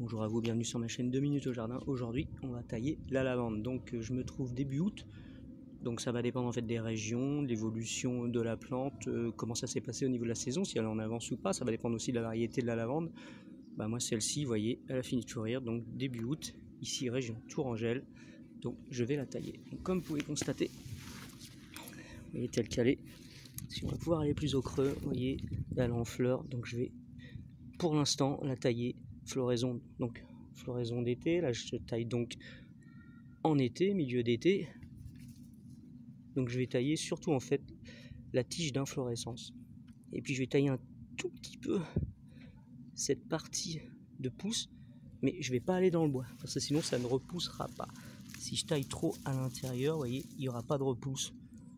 Bonjour à vous, bienvenue sur ma chaîne 2 minutes au jardin. Aujourd'hui, on va tailler la lavande. Donc je me trouve début août. Donc ça va dépendre en fait des régions, de l'évolution de la plante, comment ça s'est passé au niveau de la saison, si elle est en avance ou pas. Ça va dépendre aussi de la variété de la lavande. Bah moi celle-ci, vous voyez, elle a fini de fleurir, donc début août, ici région Tourangelle. Donc je vais la tailler. Donc, comme vous pouvez constater, vous voyez telle qu'elle est. Si on va pouvoir aller plus au creux, vous voyez, elle est en fleurs. Donc je vais pour l'instant la tailler floraison, donc floraison d'été. Là je taille donc en été, milieu d'été. Donc je vais tailler surtout en fait la tige d'inflorescence. Et puis je vais tailler un tout petit peu cette partie de pousse, mais je vais pas aller dans le bois parce que sinon ça ne repoussera pas. Si je taille trop à l'intérieur, vous voyez, il n'y aura pas de repousse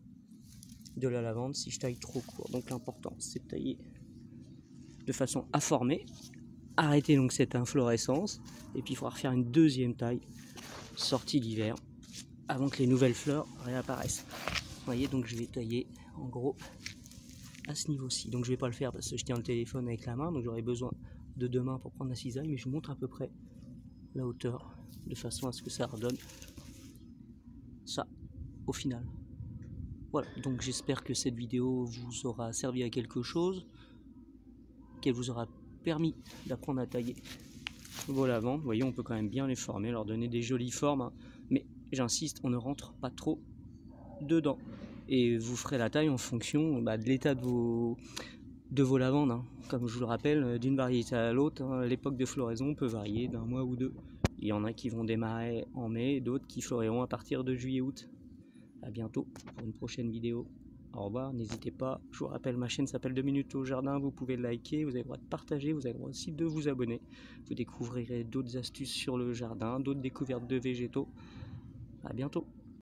de la lavande si je taille trop court. Donc l'important c'est de tailler de façon à former, arrêter donc cette inflorescence, et puis il faudra refaire une deuxième taille sortie d'hiver avant que les nouvelles fleurs réapparaissent. Vous voyez, donc je vais tailler en gros à ce niveau-ci. Donc je vais pas le faire parce que je tiens le téléphone avec la main, donc j'aurai besoin de deux mains pour prendre la cisaille, mais je vous montre à peu près la hauteur de façon à ce que ça redonne ça au final. Voilà, donc j'espère que cette vidéo vous aura servi à quelque chose, qu'elle vous aura permis d'apprendre à tailler vos lavandes. Vous voyez, on peut quand même bien les former, leur donner des jolies formes, hein. Mais j'insiste, on ne rentre pas trop dedans. Et vous ferez la taille en fonction de l'état de vos lavandes, hein. Comme je vous le rappelle, d'une variété à l'autre, hein, l'époque de floraison peut varier d'un mois ou deux. Il y en a qui vont démarrer en mai, d'autres qui fleuriront à partir de juillet-août. A bientôt pour une prochaine vidéo. Au revoir, n'hésitez pas. Je vous rappelle, ma chaîne s'appelle 2 minutes au jardin. Vous pouvez liker, vous avez le droit de partager, vous avez le droit aussi de vous abonner. Vous découvrirez d'autres astuces sur le jardin, d'autres découvertes de végétaux. A bientôt.